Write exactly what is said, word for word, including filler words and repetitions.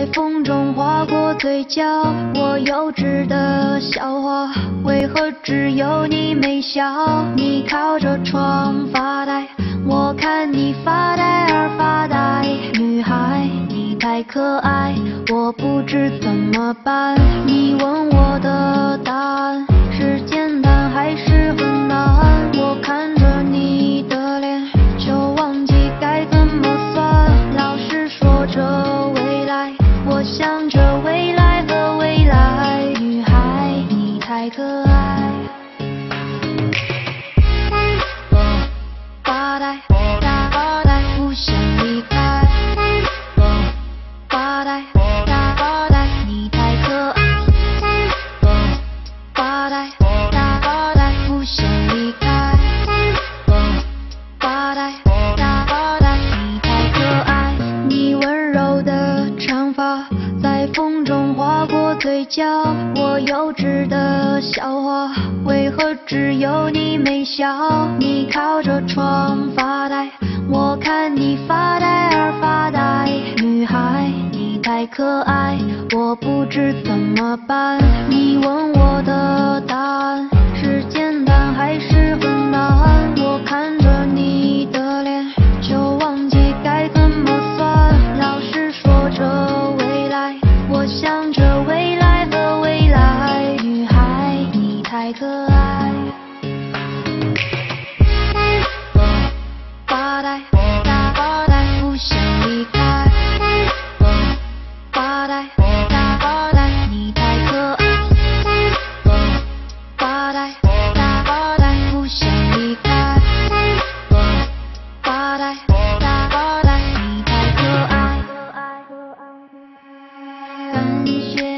风中划过嘴角，我幼稚的笑话，为何只有你没笑？你靠着窗发呆，我看你发呆而发呆。女孩，你太可爱，我不知怎么办。你问我的答案是简单还是很难？我看着你的脸，就忘记该怎么算。老师说着未来，我想着未来和未来。女孩，你太可爱。发呆，发呆，不想离开。发呆，发呆，你太可爱。发呆，发呆，不想离开。发呆，发呆，你太可爱。你温柔的长发在风中划过嘴角，我幼稚的笑话，为何只有你没笑？你靠着窗发呆，我看你发呆而发呆。女孩，你太可爱，我不知怎么办。你问我的答案是简单还是很难？我看着你的脸，就忘记该怎么算。老师说着未来，我想着未来和未来。女孩，你太可爱。发呆，发呆，不想离开。发呆，发呆，你太可爱。发呆，发呆，不想离开。发呆，发呆，你太可爱。感谢。